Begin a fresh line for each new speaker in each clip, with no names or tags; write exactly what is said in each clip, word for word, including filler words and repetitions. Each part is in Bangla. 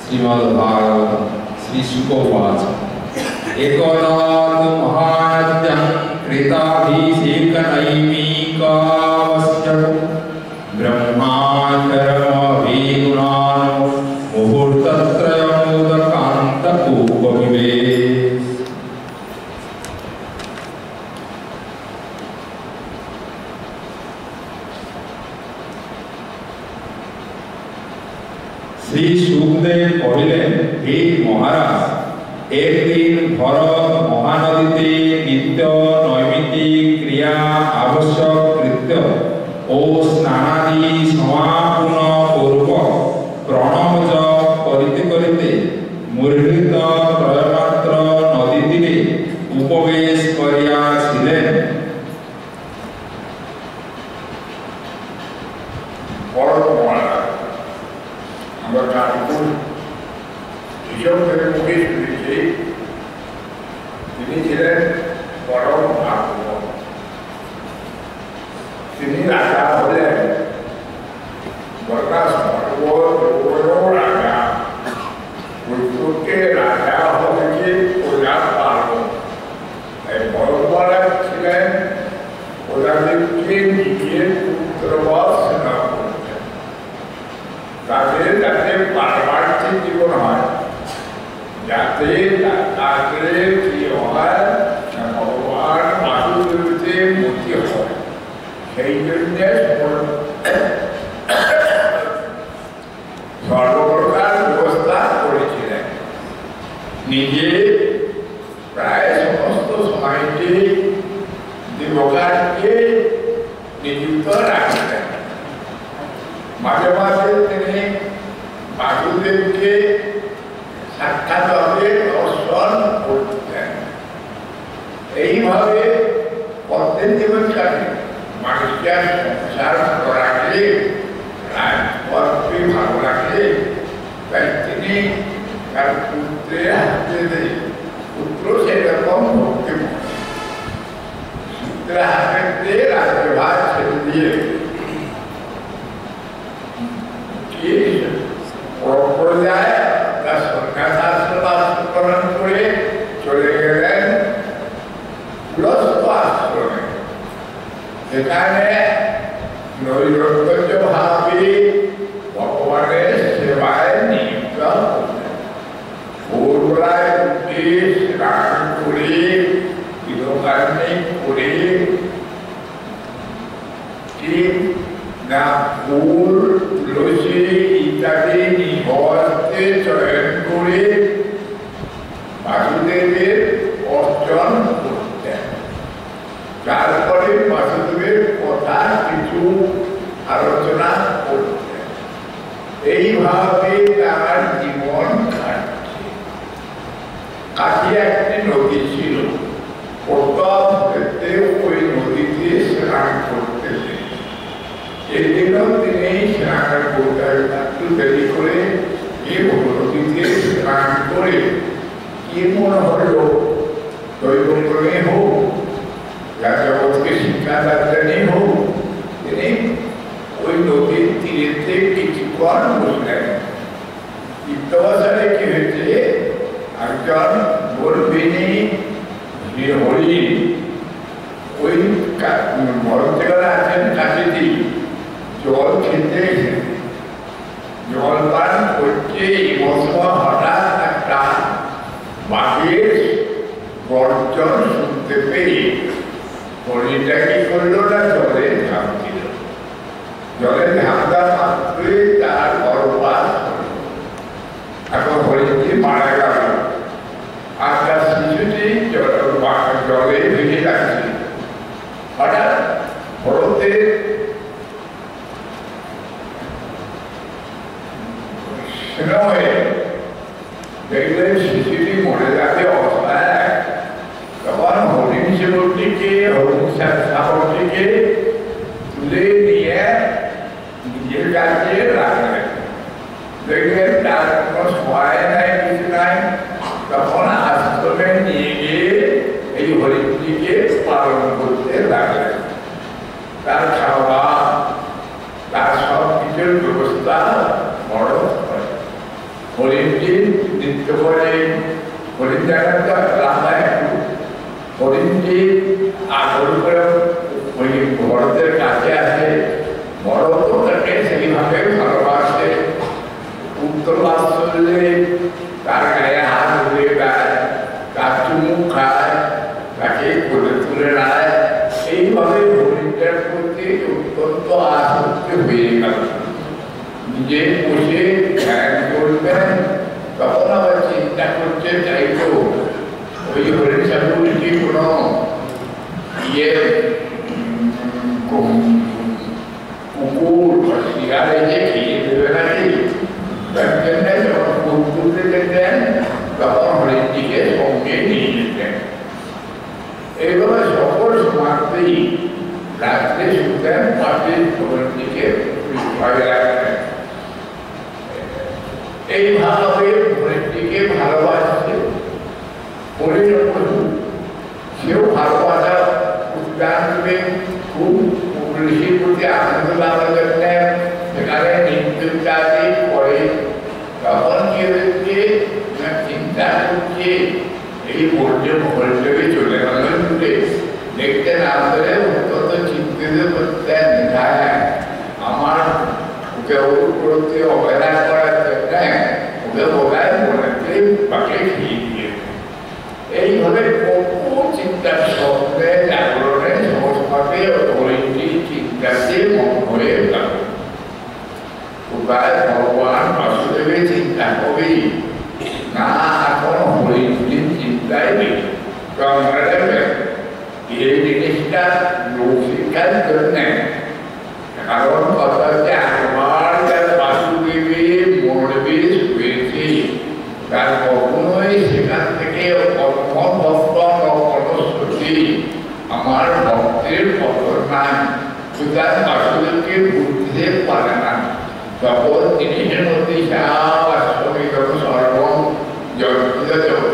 श्रीमद्भागवतम श्री शुक उवाच एकदा तु महानद्यं कृताभिषेकनैमिकावस्य ब्रह्माचरमभिगुणानो मुहूर्तत्रयमुदकान्तकूपविवे। श्री सुखदेव कहिलेन हे महाराज, एक दिन भरत महानदीते नित्य नैमित्तिक क्रिया आवश्यक कृत्य ओ स्नानादि समापन पूर्वक प्रणव जप करिते करिते मूर्छित त्रयमात्र नदी तीरे उपवेश करियाছিলেন।
তিনি ছিলেন পরম ভাগবত। তিনি রাজা হলেন, বরদাস ভাগবত রাজা, পুত্রকে রাজা হয়েছে প্রজা পালন। তাই বড়রা ছিলেন প্রজাদেরকে নিজের পুত্রবৎ সেবা করতেন, তাদের যাতে পারিবারিক জীবন হয়, যাতে তাদের কি হয় ভগবান বাসুদেবতে মুক্তি হয়, সেই জন্য সর্বপ্রকার ব্যবস্থা করেছিলেন। নিজে প্রায় সমস্ত সময়টি দিবকারকে নিযুক্ত রাখতেন। মাঝে মাঝে তিনি বাসুদেবকে সাক্ষাৎভাবে দর্শন করতেন। এইভাবে প্রত্যেক জীবন কাটে। মানুষকে সংসার ভালো রাখলে, রাজপথকে ভালো রাখলে, তাই তিনি তার পুত্রের হাতে দেয়। পুত্র সেরকম ভক্তি, পুত্রের হাতে দিয়ে রাজ্যভার ছেড়ে দিয়ে পর্যায়ে তার সন্ন্যাসাশ্রম করে চলে গেলেন কুলস্থ আশ্রমে। সেখানে নৈরন্তর্যভাবে ভগবানের সেবায় নিযুক্ত হলেন। ভোরবেলায় উঠে স্নান করে গৃহকার্যে করে না ফুল তুলসী ইত্যাদি নিহতে চয়ন করে বাসুদেবের অর্চন করতেন। তারপরে বাসুদেবের কথা কিছু আলোচনা করতেন। এইভাবে তার জীবন কাটছে। কাছে একটি নদী ছিল, প্রত্যহ ওই নদীতে স্নান করতেন। সেদিন তিনি স্নান করতেন, একটু দেরি করে এই নদীতে স্নান করে কি মনে হল দৈবক্রমে হোক, জগৎকে শিক্ষাদানে হোক, তিনি ওই নদীর তীরেতে কিছুক্ষণ বসলেন। ইত্যবসরে কি হয়েছে, একজন গর্ভিণী হরিণ ওই মরণে আছেন কাছেতেই, জল খেতে জল পান করছে। এই সময় হঠাৎ একটা বাঘের গর্জন শুনতে পেয়ে হরিণটা কি করলো না, জলে ঝাঁপ দিল। জলে ঝাঁপ দেওয়া মাত্রই তার গর্ভপাত হল। এখন হরিণটি মারা গেল, আর তার শিশুটি জলে ভেঙে যাচ্ছে। হঠাৎ ভরতের সময়ে দেখলেন শিশুটি মরে যাবে অবস্থায়। তখন হরিণ শিশুটিকে হরিণ শাবকটিকে তুলে নিয়ে নিজের কাছে রাখলেন। দেখলেন তার কোনো সহায় নাই, কিছু নাই। তখন আশ্রমে নিয়ে গিয়ে এই হরিণটিকে পালন করতে লাগলেন। তার খাওয়া, তার সব কিছুর ব্যবস্থা বড় করে। হরিণটি নৃত্য করে, হরিণ জায়গাটা রাস্তায় হরিণটি আগর করে ওই ভরতের কাছে আসে, ভরত তাকে সেইভাবে ভালোবাসে, উত্তর বাৎসল্যে তার গায়ে হাত ধরে দেয়, তার চুমুক খায়, তাকে কোলে তুলে নেয়। এইভাবে হরিণটার প্রতি অত্যন্ত আসক্ত হয়ে গেল। নিজে বসে ধ্যান করবেন, তখন আবার চিন্তা করতে চাইতো ওই হরিণ ঠাকুরটি কোনো ইয়ে কুকুর বা শিয়ালে যে খেয়ে দেবে নাকি, তার জন্য যখন কুকুরকে যেতেন তখন হরিণটিকে সঙ্গে নিয়ে যেতেন। এইভাবে সকল সমাজেই রাত্রে শুতেন, পাশে হরিণটিকে ভয় রাখতেন। এইভাবে হরিণটিকে ভালোবাসছে হরিণ পশু, সেও ভালোবাসা উদ্যান করে খুব ঋষির প্রতি আনন্দ লাভের জন্য সেখানে নৃত্যাদি করে। তখন কি হয়েছে, চিন্তা করছে এই পর্যন্ত হরিণটাকে চলে গেল দূরে, দেখতে না পেলে অত্যন্ত চিন্তিত করতেন। হ্যাঁ, আমার ওকে ওর প্রতি অবহেলা করার জন্য ওকে বোধহয় মনেতে বাকি খেয়ে দিয়ে। এইভাবে বহু চিন্তার স্বপ্নে জাগরণে সহজভাবে হরিণটি চিন্তাতে মন হয়ে গেল। উপায় ভগবান বাসুদেবের চিন্তা করি না, এখন হরিণটির চিন্তায় নেই। এই জিনিসটা লৌকিকার জন্য, কারণ কথা হচ্ছে একবার তার বাসুদেবের মনোবে শুয়েছে, তার কখনোই সেখান থেকে আমার ভক্তের পতন নাই, সুতরাং বাসুদেবকে বুঝতে পারে না। তখন জিনিসের মধ্যে সর্বম জগৎ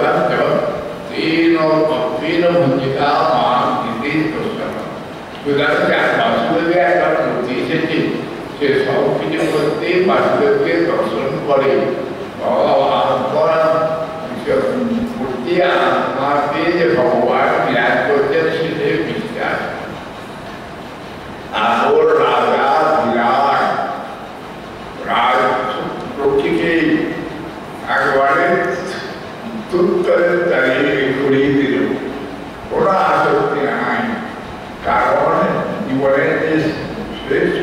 तीन भूमिका मान इति दर्शन সুতরাং বাসুদেবে একবার মূর্তি এসেছে, সে সব কিছু করতে বাসুদেবকে দর্শন করে। মূর্তি আত্মাকে যে ভগবান বিরাজ করছেন সেটাই বিশ্বাস। আসল রাজা বিরাট রাজ প্রকৃতিকে একবারে তুত্তরে দাঁড়িয়ে ঘুরিয়ে দিল, ওরা আসক্তি নাই। কারণ জীবনের যে শ্রেষ্ঠ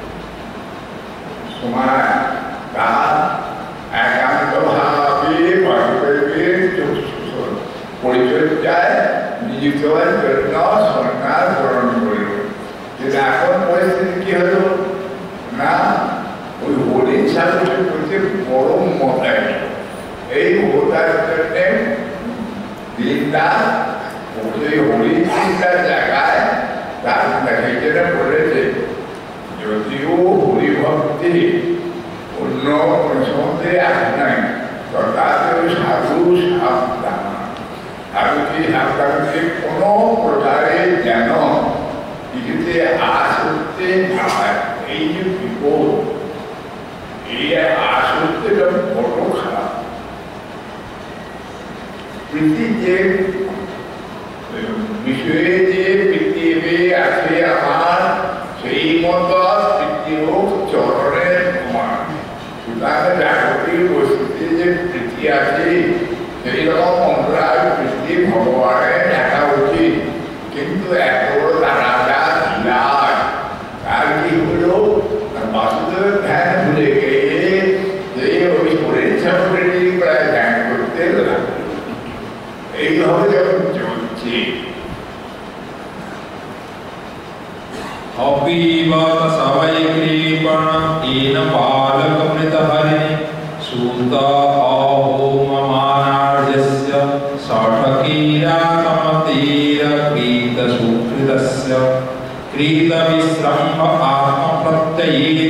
সময় তার একান্তভাবে বাসুদেবের পরিচর্যায় নিযুক্ত হওয়ার জন্য সরকার গ্রহণ করল। কিন্তু এখন পরিস্থিতি কি হলো না, ওই হরিণ ঠাকুরের প্রতি বড় মতায়, এই মতার জন্যে দিনটা ওই হরিণ চিন্তার জায়গায় তার সেটা বলেছে, যদিও হরিভক্তি অন্য কোনো সম্বন্ধে আসে নাই, তথাপিও সাধু সাবধান। সাধুটি সাবধানকে কোনো প্রকারে যেন কিছুতে আসক্তি না হয়। এই যে বিপদ, এই আসক্তিটা বড় খারাপ। প্রীতি যে বিষয়ে যে পৃথিবী আছে আমার, সেই মতো পৃথিবী চরণের সমান। সুতরাং জাগতিক পরিস্থিতি যে প্রীতি আছে, সেই রকম অন্তরায় প্রীতি ভগবানের দেখা উচিত। কিন্তু এত বড় রাজা বিলাস, তার কি হলো, বাসুদেবের ধ্যান ভুলে গিয়ে যে ওই হরিণ ঠাকুরের প্রায় ধ্যান করতে লাগলো। এইভাবে যখন চলছে
अपिवत सवै कृपण येन पालकमृतहरिणि सूत अहोममानार्यस्य षट्कीरातमतीरकृतसुकृतस्य कृतविश्रम्भ आत्मप्रत्ययेन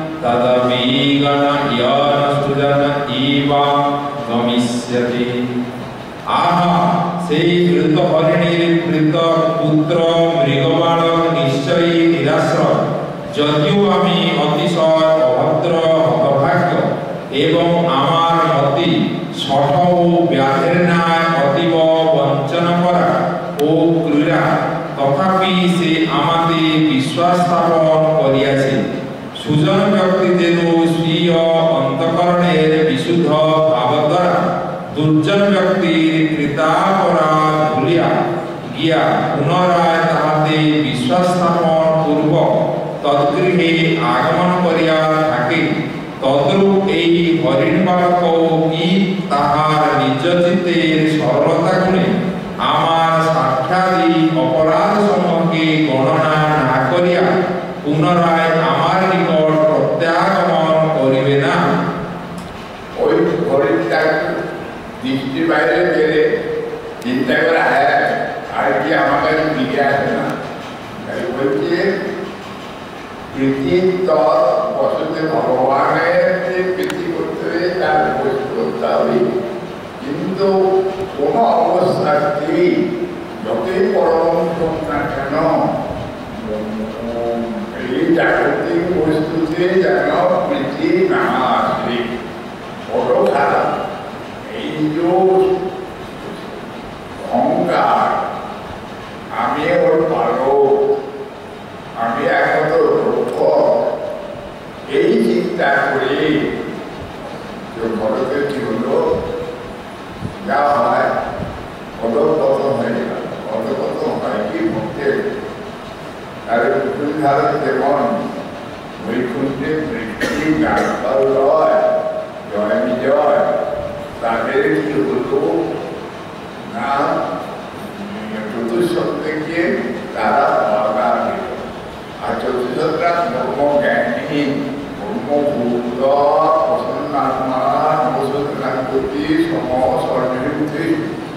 तदभिगणयनसृजन इवा गमिष्यति। आहा, সেই মৃত হরিণীর মৃত পুত্র মৃগবালক নিশ্চয়ই নিরাশ্রয়। যদিও আমি অতিশয় অভদ্র হতভাগ্য এবং আমার মতি শঠ ও ব্যাধের ন্যায় অতীব বঞ্চন করা ও ক্রীড়া, তথাপি সে আমাতে বিশ্বাস স্থাপন করিয়াছে। সুজন ব্যক্তি যেন স্বীয় অন্তঃকরণের বিশুদ্ধ ভাব দ্বারা দুর্জন ব্যক্তির কৃতাপরাধ ভুলিয়া গিয়া পুনরায় তাহাতে বিশ্বাস স্থাপন পূর্বক তদ্গৃহে আগমন করিয়া থাকে। তদ্রূপ এই হরিণ বালক কি তাহার নিজ চিত্তের সরলতা গুণে আমার সাক্ষাদি অপরাধ সমূহকে গণনা না করিয়া পুনরায় আমার নিকট প্রত্যাগমন করিবে না?
ওই হরিণটা দৃষ্টির বাইরে গেলে চিন্তা করে হ্যাঁ আর কি আমাকে দিকে আসে না, বলছে প্রীতি তৎ বসতে ভগবানের যে প্রীতি করতে হবে তার বসে করতে হবে। কিন্তু কোনো অবস্থাতেই যতই পরম হোক না কেন এই জাগতিক বস্তুতে যেন প্রীতি না আসে, বড় খারাপ। এই যে অহংকার, আমি ওর ভালো, আমি একমাত্র রক্ষ, এই চিন্তা করে ভারতের কি হলো, যা হয় অধঃপতন হয়ে গেল। অধঃপতন হয় কি ভক্তের, আর ভারত যেমন বৈকুণ্ঠে বৃষ্টি ডাক্তার লয় জয় বিজয়, তাদের কি হলো না চতুর্থ থেকে তারা বাধা দিল। আর চতুর্থরা ধর্ম জ্ঞানী ব্রহ্মভূত প্রসন্নাত্মা নবসন্নাতি সমস্বর্ণী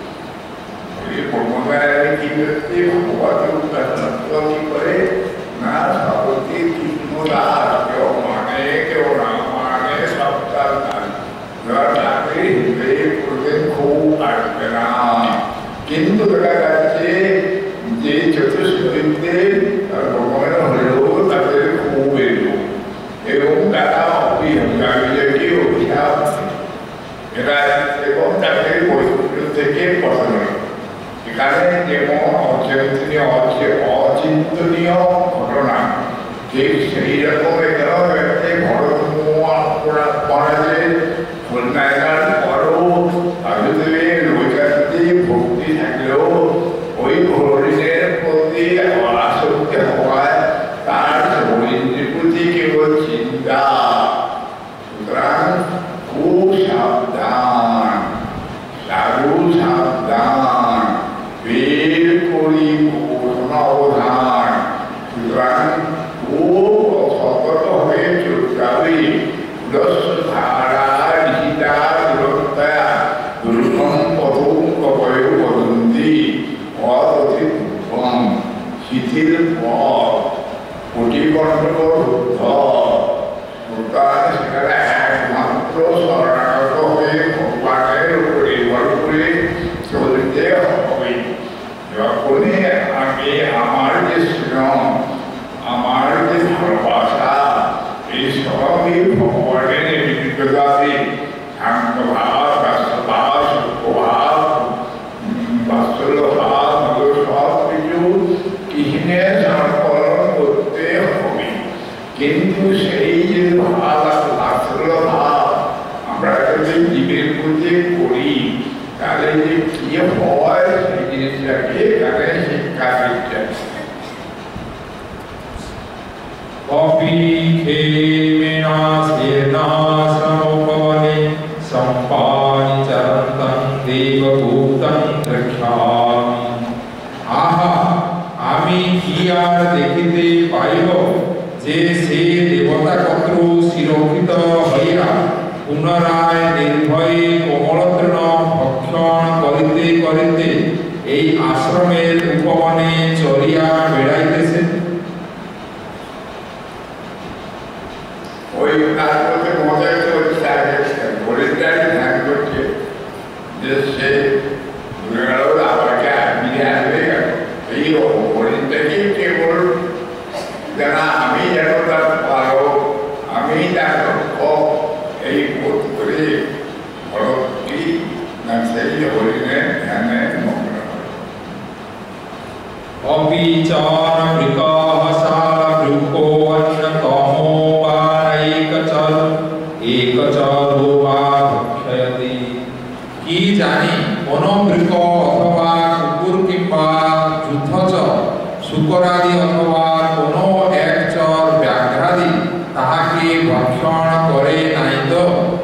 ব্রহ্মজ্ঞানী কি করতে ভগবতী উপাসনাত্ম কি করে না সবকে কৃষ্ণ দাস, কেউ মানে কেউ না মানে সব তার তাকে হৃদয়ে করবেন খুব আসবে না। কিন্তু দেখা যাচ্ছে যে চতুষ্পদীতে ভগবান হলেও তাদের খুব এলো এবং তারা অভিযানকে অভিশাপ এরা এবং তাদের বৈকুণ্ঠ থেকে পছন্দ। এখানে যেমন অচিন্তনীয় অচিন্তনীয় ঘটনা, ঠিক সেই রকম এখানে হয়েছে ভরত মহারাজের কন্যাগার পরও বাসুদেবের ঐকান্তি ভক্তি থাকলেও ওই হরিণের প্রতি আসক্তি হওয়ায় তার হরিণের প্রতি কেবল চিন্তা। সুতরাং খুব সাবধান, সাধু সাবধান, বের করি অবধান। সুতরাং খুব সতর্ক হয়ে চলতে হবে। ধারা নিহিতা দূরতা দুর্গম পদম কবয় বদন্তি অতি দুর্গম শিথিল পথ কোটিকণ্ঠ রুদ্ধ। সুতরাং সেখানে একমাত্র শরণাগত হয়ে ভগবানের উপর নির্ভর করে চলতে হবে। যখনই আমি আমার যে শ্রম, আমার যে ভালোবাসা, এই সবই ভগবানের নির্দেশাবে শান্ত ভাব, রাষ্ট্রভাব, সূক্ষ্মভাব, বাৎসল্য ভাব, সব কিছু কৃষ্ণে সমর্পণ করতে হবে। কিন্তু সেই যে ভাব, বাৎসল্য ভাব আমরা যদি জীবের প্রতি করি তাহলে যে কি হয় সেই জিনিসটাকে এখানে শিক্ষা দিচ্ছে।
কপি খেমেনা সেনাশ্রমোপবনে সম্পানিচরন্তং দেবভূতং দ্রক্ষ্যামি। আহা, আমি কি আর দেখিতে পাইব যে সে দেবতা কত্র শিরোহিত হইয়া পুনরায় নির্ভয়ে কোমলতৃণ ভক্ষণ করিতে করিতে এই আশ্রমের উপবনে চরিয়া বেড়াইতেছে।
ওই তার মধ্যে মজা করছে, হরিণটাকে ধ্যান করছে যে সে ঘুরে গেল আমাকে ফিরে আসবে। এই হরিণটাকে কেবল জানা আমি যেন তার পারো, আমি তার লক্ষ্য, এই বোধ করে
किचन मृगः शालवृको अन्यतमो वा नैकचरो एकचरो वा भक्षयति। कि जानी कोनो मृग अथवा कुकुर किंबा जुद्धच शुकरादि अथवा कोनो एकचर व्याघ्रादि ताहाके भक्षण करे नाही तो।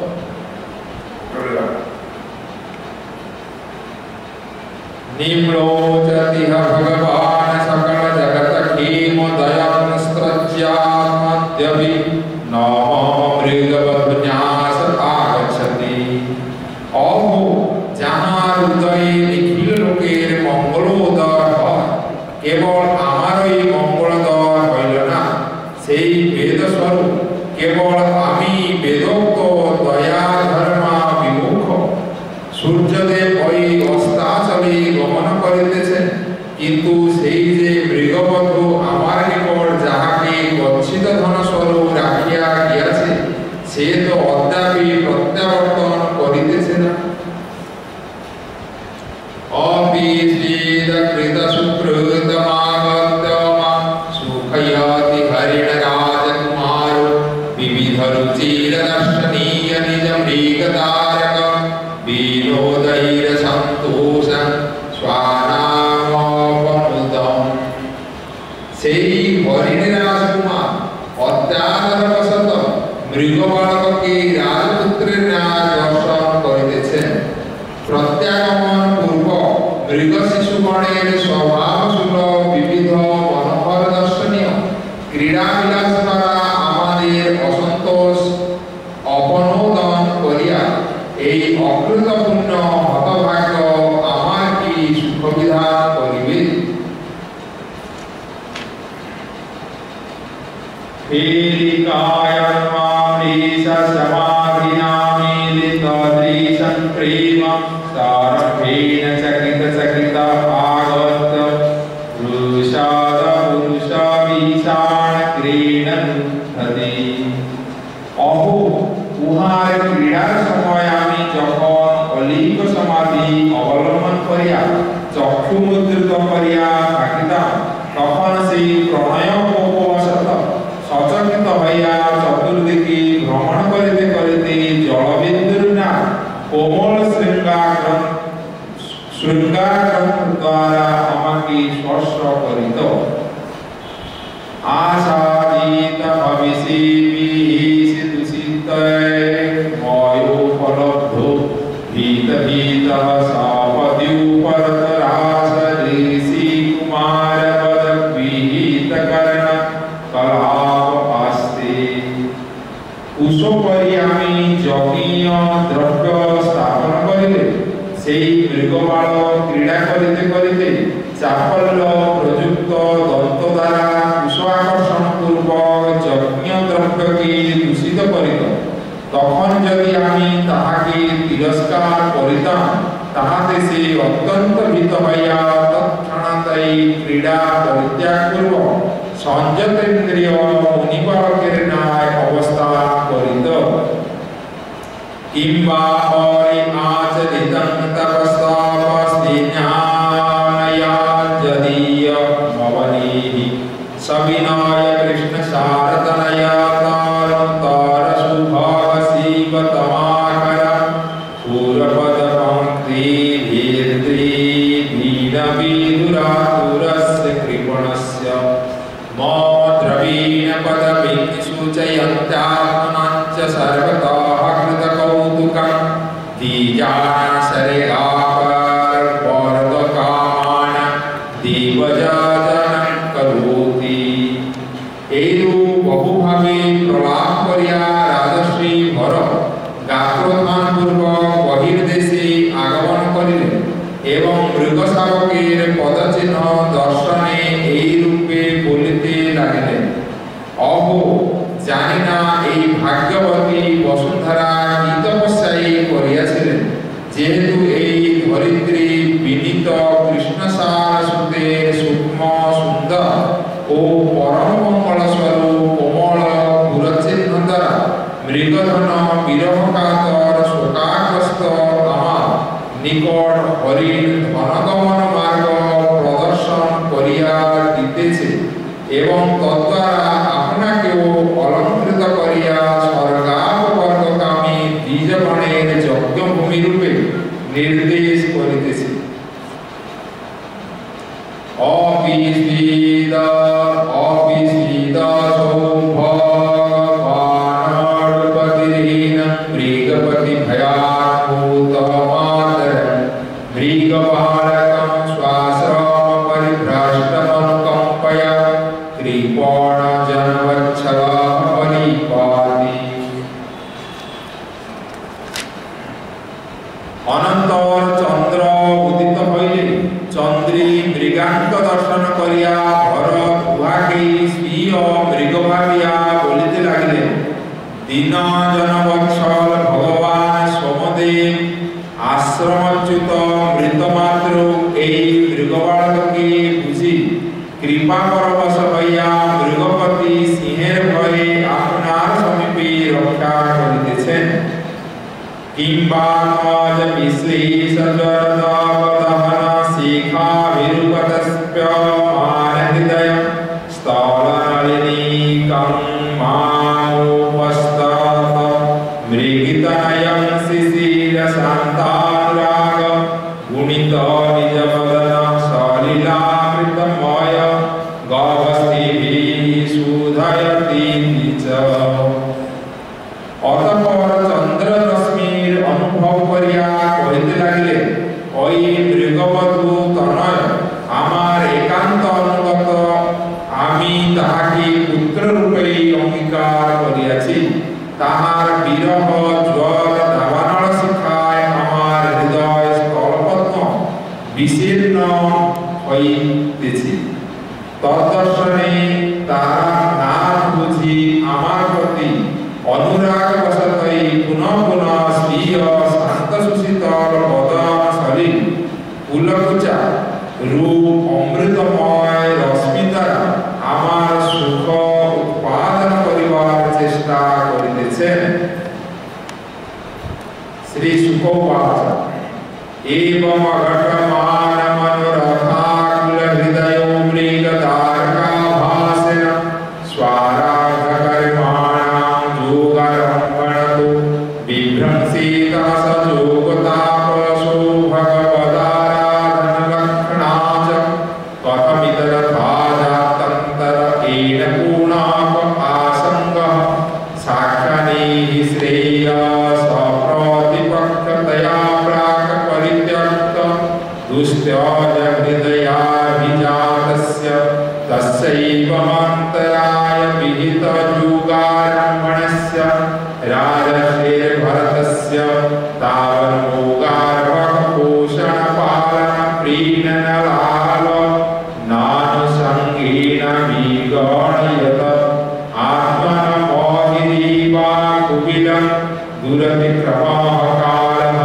निम्लोचति भगवान सकल जगत खेम दयं स्त्रज्यात्मद्यपि नमः मृगवधन्यास आगच्छति। अहो जहाँ हृदय निखिल लोकेर मंगलोदर হয়, केवल আমারই মঙ্গলদর হইল না, সেই বেদ স্বরূপ কেবল আমি বেদোক্ত দয়া ধর্মা বিমুখ সূর্যদেব ওই অস্তাচলে গমন করিতেছেন, কিন্তু সেই যে মৃগবধূ আমার নিকট যাহাকে গচ্ছিত ধন স্বরূপ রাখিয়া গিয়াছে, সে তো অদ্যাপি প্রত্যাবর্তন করিতেছে না। অবিশ্বিত কৃত সুকৃতমাগত্যমা সুখয়তি হরিণ রাজকুমার বিবিধ রুচির দর্শনীয় নিজ মৃগতারক বিনোদৈর সন্তোষং স্বানামপনুতম। সেই হরিণ রাজকুমার অত্যাদরবশত মৃগবালককে রাজপুত্রের ন্যায় দর্শন করিতেছেন। প্রত্যাগমন পূর্ব মৃগ শিশুগণের স্বভাব সুলভ বিবিধ মনোহর দর্শনীয় ক্রীড়া বিলাস দ্বারা আমাদের অসন্তোষ অপনোদন করিয়া এই অকৃতপূর্ণ হতভাগ্য আমার কি সুখ বিধান করিবে। অহো উহার ক্রীড়ার সময় আমি যখন অলিক সমাধি অবলম্বন করিয়া চক্ষু মুদ্রিত করিয়া থাকিতাম, তখন সেই প্রণয় উপবশত সচকিত হইয়া চতুর্দিকে ভ্রমণ করিতে করিতে জলবিন্দুর না কোমল শৃঙ্গার শৃঙ্গার দ্বারা আমাকে স্পর্শ করিত। আশাদিত ভবিষি বিহিষি দুষিতয়ে ময়োপলব্ধ ভীত ভীত সাপদ্যুপরতরাস ঋষি কুমার পদ বিহিত কর্ণ কলাপ আস্তে। কুশপরি আমি যজ্ঞীয় দ্রব্য স্থাপন করিলে সেই মৃগবালক ক্রীড়া করিতে করিতে চাপল্য প্রযুক্ত দন্ত দ্বারা কুশ আকর্ষণ পূর্বক যজ্ঞ দ্রব্যকে দূষিত করিত। তখন যদি আমি তাহাকে তিরস্কার করিতাম, তাহাতে সে অত্যন্ত ভীত হইয়া তৎক্ষণাৎ ক্রীড়া পরিত্যাগ পূর্বক সংযতেন্দ্রিয় মুনিবালকের ন্যায় অবস্থান করিত। কিংবা হরি আচরিতং তপস্তাপস্তি জ্ঞানয়াঞ্জদীয় মবনীহি সবিনয় কৃষ্ণ শারদনয়া তারন্তর সুভগ শিবতমাকর পুরপদ পঙ্ক্তি ভীর্তি ভীরবিদুরাতুরস্য কৃপণস্য মম দ্রবীণ পদবিং সূচয়ন্ত্যাত্মনাঞ্চ সর্বতः কৃতকৌতুকং দ্বিজানসরেগাপর বরদকামান দিবজাজনং করোতি। এইরূপ বহুভাবে প্রলাপ করিয়া রাজশ্রী ভর গাত্রোত্থান পূর্বক বহির্দেশে আগমন করিলেন এবং মৃগশাবকের পদচিহ্ন দর্শনে এই রূপে বলিতে লাগিলেন। অহো জানি না এই ভাগ্যবতী বসুন্ধরা কি তপস্যাই করিয়াছিলেন, যেহেতু এই ধরিত্রী বিনীত কৃষ্ণসার সুতের সূক্ষ্ম সুন্দর ও পরম মঙ্গল স্বরূপ কোমল পুরচিহ্ন দ্বারা মৃগধন বিরহকাতর শোকাগ্রস্ত আমার নিকট হরিণ ধনগমন মার্গ প্রদর্শন করিয়া দিতে এবং তদ্বারা আপনাকেও অলঙ্কৃত করিয়া স্বর্গাপবর্গকামী দ্বিজগণের যজ্ঞভূমি রূপে নির্দেশ করিতেছি। অবিস্মিত অবিস্মিত সৌভগবানর্পতিহীন মৃগপতি ভয়াৎভূতমাতরং মৃগবালকং স্বাশ্রম পরিভ্রষ্টমনুকম্পয় কৃপণজনবৎসলः পরিপাতি। অনন্তর চন্দ্র উদিত হইলে চন্দ্রী মৃগাঙ্ক দর্শন করিয়া ভরত উহাকে স্বীয় মৃগ ভাবিয়া বলিতে লাগিলেন, দীন জনবৎসল ভগবান সোমদেব আশ্রমচ্যুত মৃতমাত্র এই মৃগবালককে বুঝি কৃপা পরবশ হইয়া মৃগপতি সিংহের ভয়ে আপনার সমীপে রক্ষা করিতেছেন। কিংবা নজ বিশ্লেষজ্বরদবদহন শিখাভিরূপতস্প্যমান হৃদয়ং স্থলনলিনীকং মানোপস্তত মৃগিতনয়ং শিশিরশান্তানুরাগ গুণিত নিজবদন সলিলামৃতময় গবস্তিভিः সুধয়তি চ। অতঃপর চন্দ্র রশ্মির অনুভব করিয়া কহিতে লাগিলেন, ওই মৃগবধূ তনয় আমার একান্ত অনুগত, আমি তাহাকে পুত্র রূপে অঙ্গীকার করিয়াছি। তাহার বিরহ জ্বর দাবানল শিখায় আমার হৃদয় স্থলপদ্ম বিশীর্ণ হইতেছে। তদ্দর্শনে তাহার নাথ বুঝি আমার প্রতি অনুরাগ বশতই পুনঃ পুনঃ স্বীয় শান্ত সুশীতল বদন সলিল ফুলকুচা রূপ অমৃতময় রশ্মি দ্বারা আমার সুখ উৎপাদন করিবার চেষ্টা করিতেছেন। শ্রী শুকোবাচ एवं अघटमान मनोरथाकुल हृदयो मृगतारकाभासेन स्वाराधकर्माणां योगारम्भणतो बिभ्रंसीतः स योगतापसो भगवदाराधनलक्षणा च कथमितरथा जातन्तर येन पूर्णाप आसङ्गः साक्षानीः श्रेयस प्रतिपक्षतया दुस्त्यज हृदयाभिजातस्य तस्यैवमन्तराय विहितयुगारम्भणस्य राजर्षेर्भरतस्य तावन्मोगार्भकपोषणपालनप्रीणनलाल नानुसङ्गेन विगणयत आत्मनमोहिरीवा कुबिलं दुरतिक्रमः कालः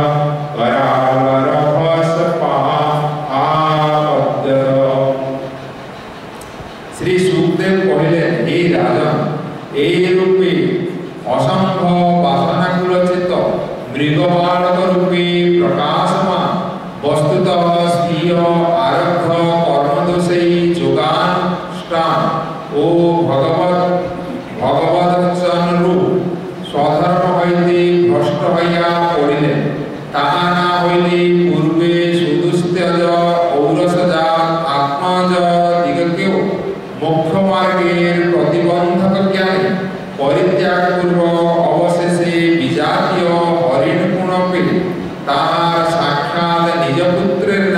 শ্রী সুখদেব কহিলেন, হে রাজন, এই রূপে অসম্ভব বাসনাকুল চিত্ত মৃগবালক রূপে প্রকাশমান বস্তুতঃ স্বীয় আরব্ধ কর্মদোষেই যোগানুষ্ঠান ও ভগবত ভগবদর্শন রূপ স্বধর্ম হইতে ভ্রষ্ট হইয়া পড়িলেন। তাহা না হইলে পূর্বে সুদুস্ত্যজ ঔরসজাত আত্মজ দিগকেও মোক্ষ মার্গের প্রতিবন্ধক জ্ঞানে পরিত্যাগ পূর্বক অবশেষে বিজাতীয় হরিণ গুণ পেয়ে তাহার সাক্ষাৎ নিজ পুত্রের